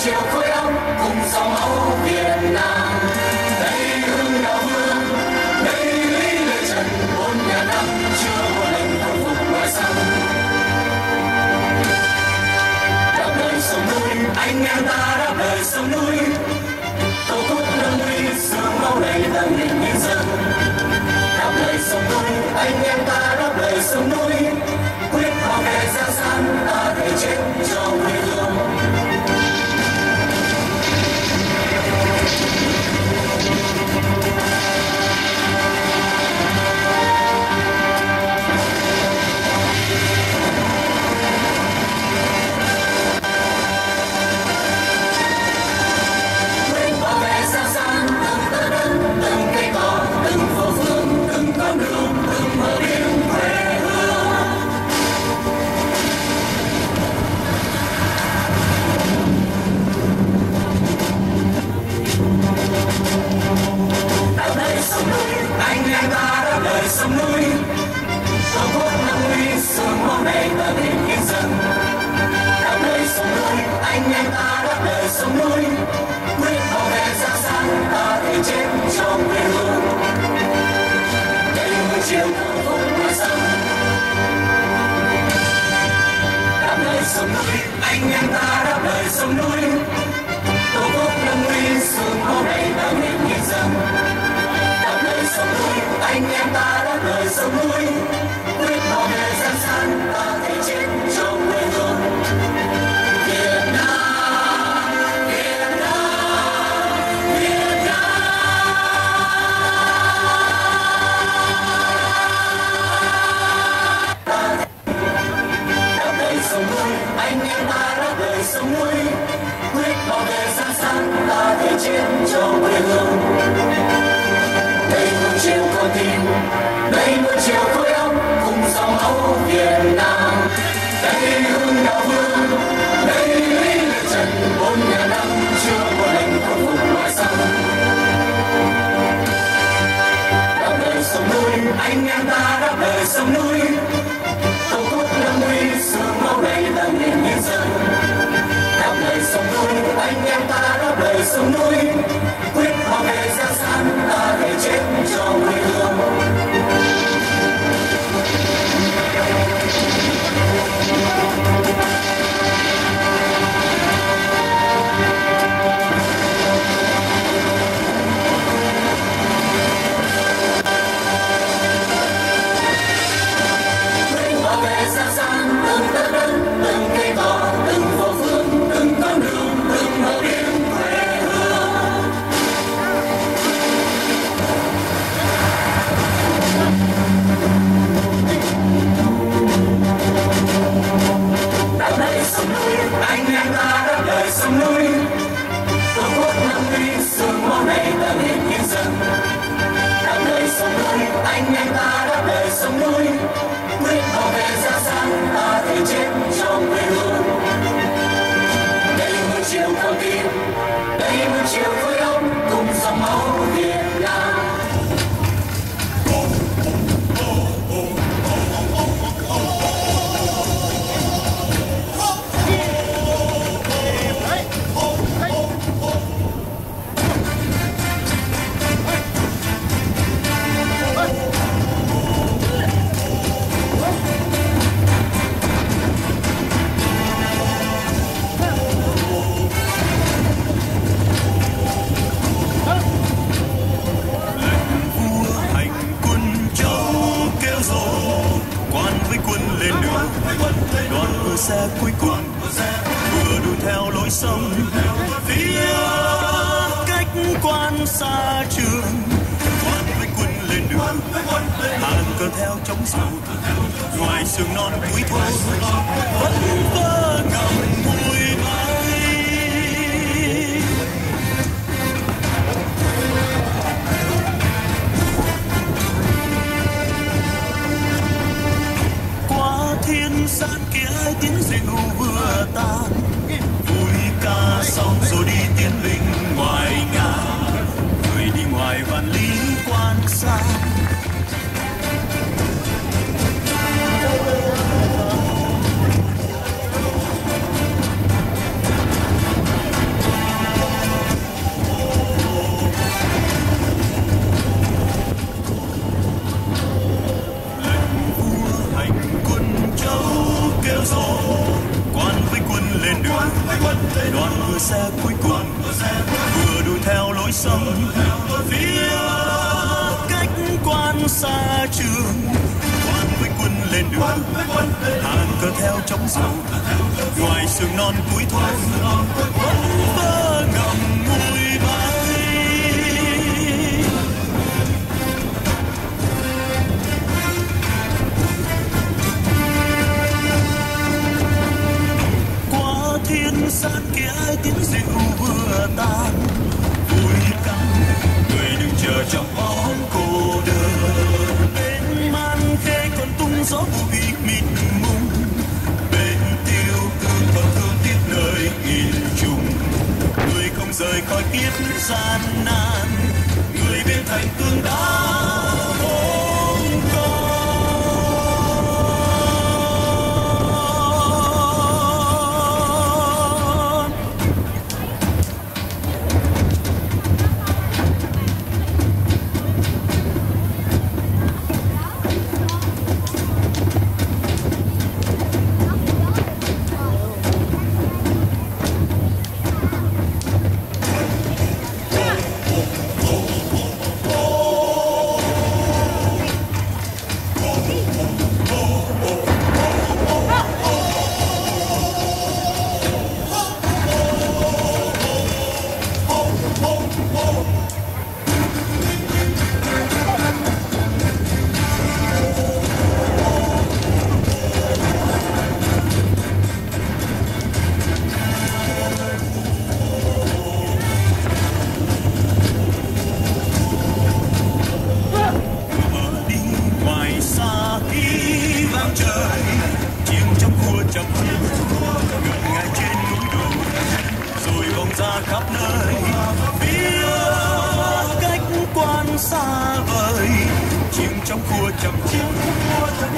chiều khối óc cùng dòng máu Việt Nam. Đây hương đạo vương, đây lý lệ trần 4.000 năm chưa một lần khôi phục ngoài xăm. Đáp lời sông núi, anh em ta đáp lời sông núi. Tổ quốc nâng uy sương máu đầy tầng hình nhân dân. Đáp lời sông núi, anh em ta đáp lời sông núi. Quyết bảo vệ Giang San, ta thể chết cho quê hương. Sông núi, Tổ quốc nâng uy sương máu đầy tầng hình nhân dân. Đáp lời sông núi, anh em ta đáp lời sông núi. Quyết bảo vệ Giang San, ta thể chết cho quê hương. Đây mươi chiều khôi phục ngoài sông. Đáp lời sông núi, anh em ta đáp lời sông núi. Tổ quốc nâng uy sương máu đầy tầng hình nhân dân. Sông núi, anh em ta đáp lời sông núi. Quyết bảo vệ Giang San, ta thể chết cho quê hương. Việt Nam, Việt Nam, Việt Nam. Đáp lời sông núi, anh em ta đáp lời sông núi. Quyết bảo vệ Giang San, ta thể chết cho quê hương. Đây một chiều con tim, đây một chiều khối óc cùng dòng máu Việt Nam. Đây hương đạo vương, đây lý lệ trần 4.000 năm chưa một lần khôi phục ngoài xăm. Đáp lời sông núi, anh em ta đáp lời sông núi. Tổ quốc nâng uy sương máu đầy tầng hình nhân dân. Đáp lời sông núi, anh em ta đáp lời sông núi. Quyết bảo vệ Giang San, ta thể chết cho quê hương. Quyết bảo vệ Giang San, từng tấc đất, từng cây cỏ, từng phố phường, từng con đường, từng bờ biển quê hương. Đáp lời sông núi, anh em ta đáp lời sông núi. Tổ quốc nâng uy sương máu đầy tầng hình nhân dân. Đáp lời sông núi, anh em ta đáp lời sông núi. Quyết bảo vệ Giang San, ta thể chết cho quê hương. Đây một chiều con tim, đây một chiều khối óc cùng dòng máu Việt Nam. Xe cuối cùng vừa đuổi theo lối sông phía cách quan xa trường. Quan với quân lên đường, hàng cờ theo chống sầu. Ngoài sườn non cuối thôn vẫn vơ ngầm mùi bay. Qua thiên san kia tiếng rượu vừa tan, vui ca xong rồi đi tiến binh ngoài ngàn. Người đi ngoài vạn lý quan xa. đoàn vừa xe cuối cùng vừa đuổi theo lối sông phía cách quan xa trường. Quan với quân lên đường hàng cờ theo trống dầu, ngoài sườn non cuối thôn vẫn vơ ngầm mùi bay. Qua thiên sơn kia tiếng rượu vừa tan, vui căng người đừng chờ trong bóng cô đơn. Bên Man Khê còn tung gió bụi mịt mùng, bên Tiêu Cương còn thương tiếc nơi yên trùng. Người không rời khỏi kiếp gian nan, người bên thành tương đá ôm con. Khắp nơi phía cách quan xa vời, chìm trong khua chậm chậm